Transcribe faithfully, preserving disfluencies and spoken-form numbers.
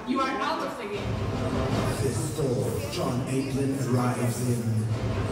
You are out of the game. This fall, John Aitlin arrives in